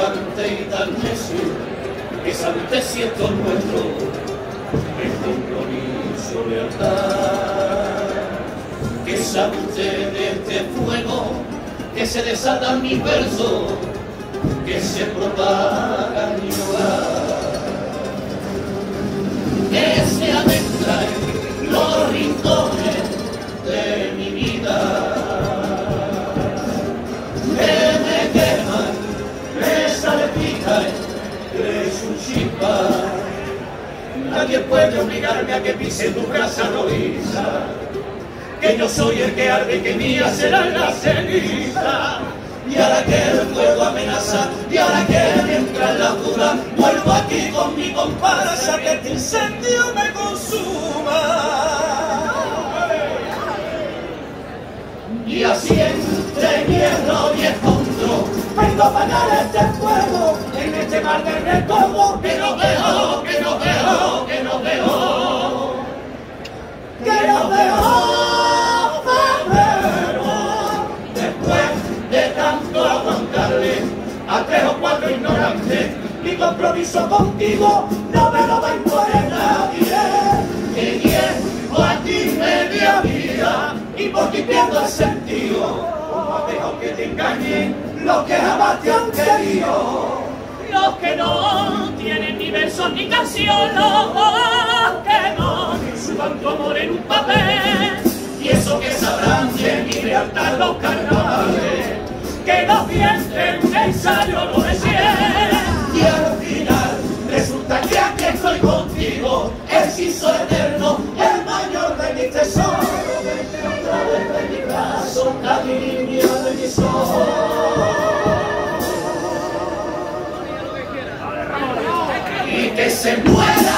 arrogante y tan necio, que sabe usted si esto es nuestro, es compromiso, lealtad. Que sabe usted de este fuego que se desata en mi verso, que se propaga en mi hogar, que se adentra en los rincones de mi vida, que me quema, me salpica, que es un chispa. Nadie puede obligarme a que pise tu brasa rojiza, que yo soy el que arde y que mía será la ceniza. Y ahora que el fuego amenaza, y ahora que me entra en la duda, vuelvo aquí con mi comparsa, que este incendio me consuma. Y así entre hierro y escombro, vengo a apagar este fuego, en este mar de recuerdo, que no veo, que no veo, que no veo, que no veo. A 3 o 4 ignorantes, mi compromiso contigo no me lo va a imponer nadie. Que llevo a ti media vida y por ti pierdo el sentido. Como has dejado que te engañen los que jamás te han querido, los que no tienen ni versos ni canción, los que no suban tu amor en un papel, y eso que sabrán de mi lealtad los carnavales, que no piensen un ensayo no de 100. Y al final resulta que aquí estoy contigo, el hechizo eterno, el mayor de mis tesoros. Vete otra vez de mi brazo, la línea de mis ojos. Y que se muera